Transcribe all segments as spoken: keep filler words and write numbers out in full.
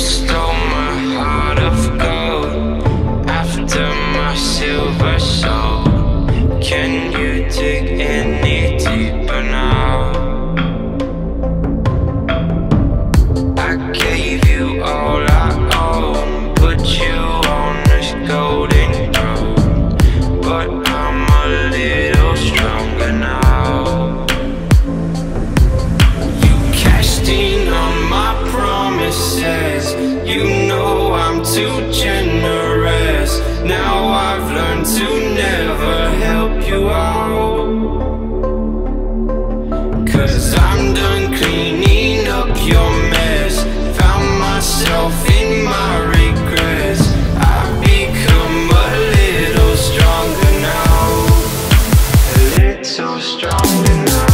stole my heart of gold after my silver soul. Can you dig any deeper now? I gave you all I own, put you on this golden throne, but I'm a little stronger now. You cashed in on my promises, you know I'm too generous. Now I've learned to never help you out, 'cause I'm done cleaning up your mess. Found myself in my regrets. I've become a little stronger now, a little stronger now.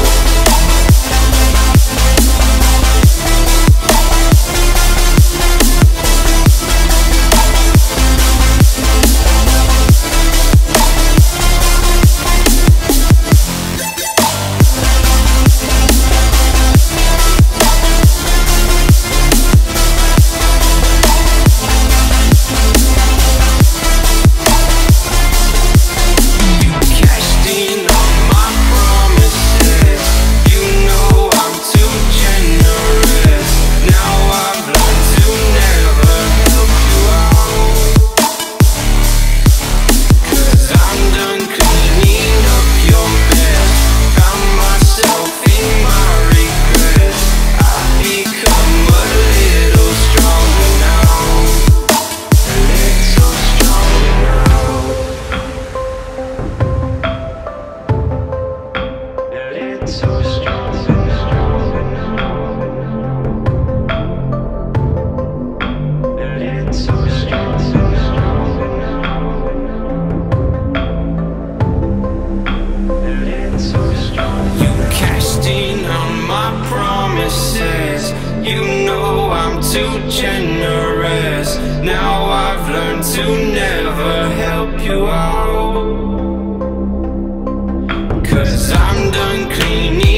You know I'm too generous. Now I've learned to never help you out, 'cause I'm done cleaning